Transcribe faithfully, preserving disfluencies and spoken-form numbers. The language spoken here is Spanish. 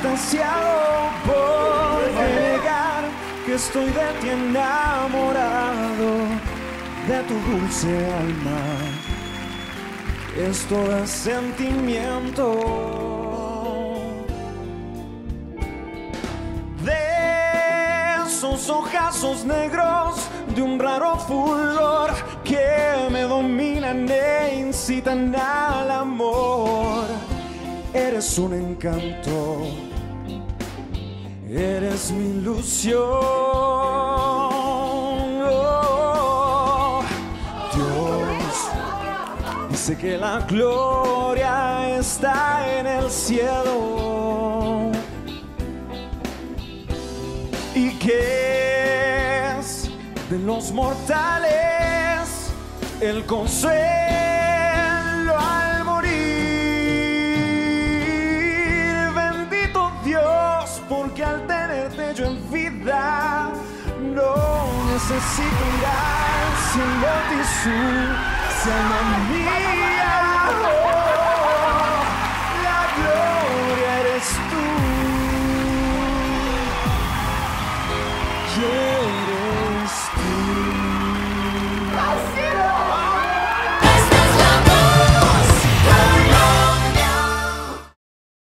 extasiado por negar que estoy de ti enamorado, de tu dulce alma. Esto es sentimiento. De esos ojazos negros, de un raro fulgor que me dominan e incitan al amor. Eres un encanto, eres mi ilusión. Oh, Dios dice que la gloria está en el cielo y que es de los mortales el consuelo al morir. Bendito Dios, porque al tenerte yo en vida no necesito ir al cielo de su alma mía. Oh, la gloria eres tú. Yeah.